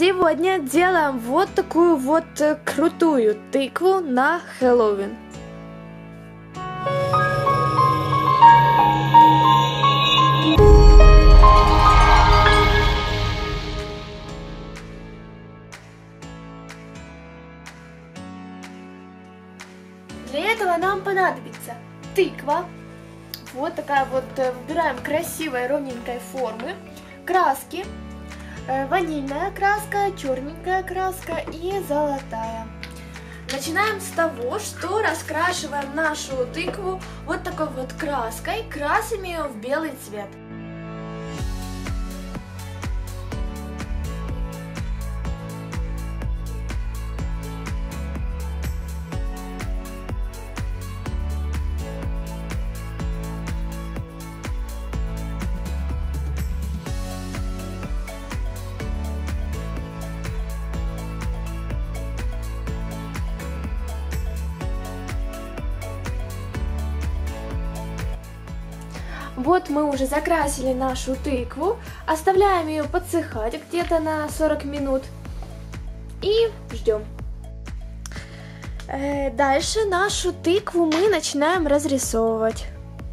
Сегодня делаем вот такую вот крутую тыкву на Хэллоуин. Для этого нам понадобится тыква, вот такая вот, выбираем красивой ровненькой формы, краски, ванильная краска, черненькая краска и золотая. Начинаем с того, что раскрашиваем нашу тыкву вот такой вот краской, красим ее в белый цвет. Вот мы уже закрасили нашу тыкву, оставляем ее подсыхать где-то на 40 минут и ждем. Дальше нашу тыкву мы начинаем разрисовывать.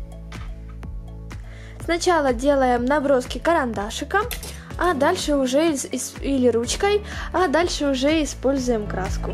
Сначала делаем наброски карандашиком, а дальше уже или ручкой, а дальше уже используем краску.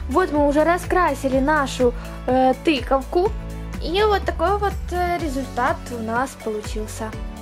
Вот мы уже раскрасили нашу тыковку. И вот такой вот результат у нас получился.